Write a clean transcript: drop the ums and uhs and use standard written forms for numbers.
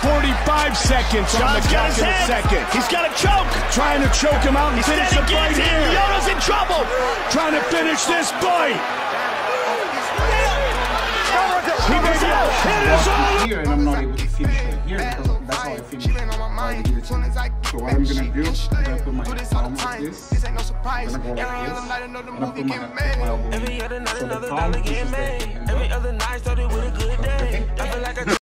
45 seconds on the clock in the second. He's got a choke. Trying to choke him out and finish the fight here. Lyoto's in trouble. Trying to finish this fight. He may be out. It is all. Here, and I'm not able to finish it here because that's how I finish it. So what I'm gonna do is I'm gonna put my palm like this. I'm gonna go like this. And I'm gonna put my elbow in. So the palm pushes the hand down. Okay?